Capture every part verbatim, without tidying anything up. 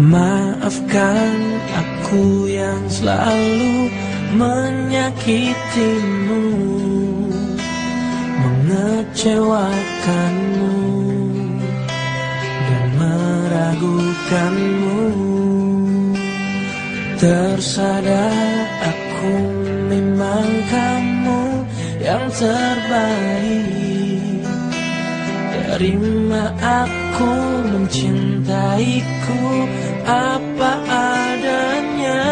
Maafkan aku yang selalu menyakitimu, mengecewakanmu dan meragukanmu. Tersadar aku memang kamu yang terbaik. Terima aku mencintaiku apa adanya.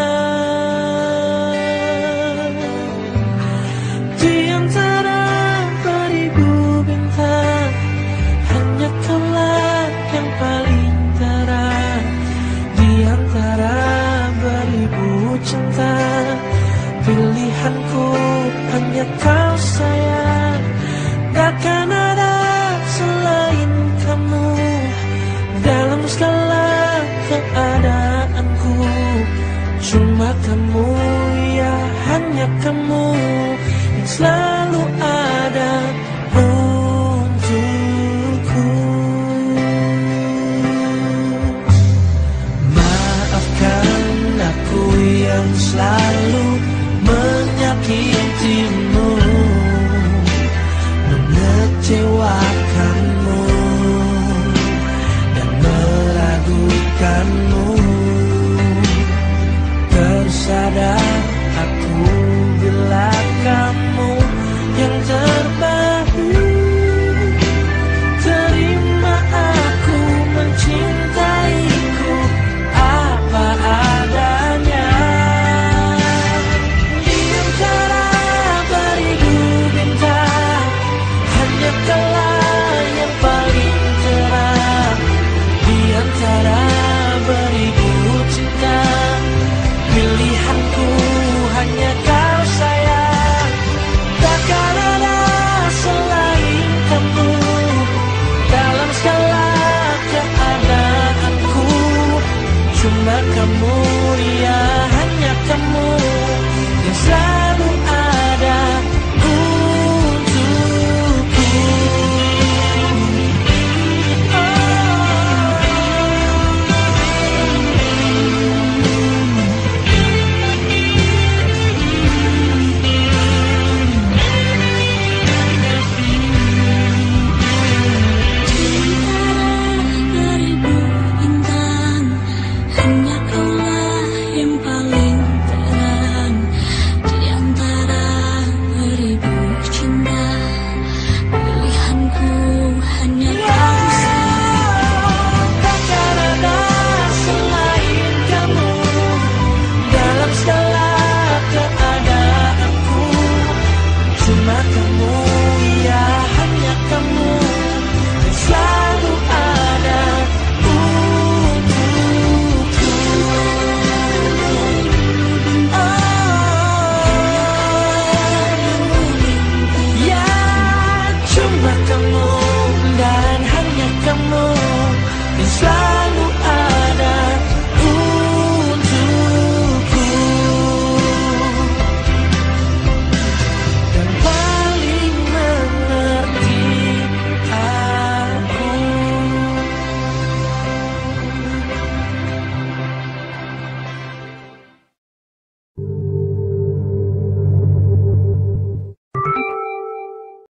Di antara beribu bintang, hanya kaulah yang paling terang. Di antara beribu cinta, pilihanku hanya kau sayang. Takkan ada selain kamu dalam segala keadaanku. Cuma kamu, ya hanya kamu yang selalu ada untukku. Maafkan aku yang selalu menyakitimu, mengecewakanmu dan meragukanmu. Tersadar aku bila kamu yang terbaik. Terima aku mencintaiku apa adanya. Di antara beribu bintang, hanya kaulah yang paling terang. Di antara beribu cinta, pilihanku hanya kau sayang. Takkan ada selain kamu dalam segala keadaanku. Cuma kamu, ya hanya kamu yang selalu ada untukku. Cuma kamu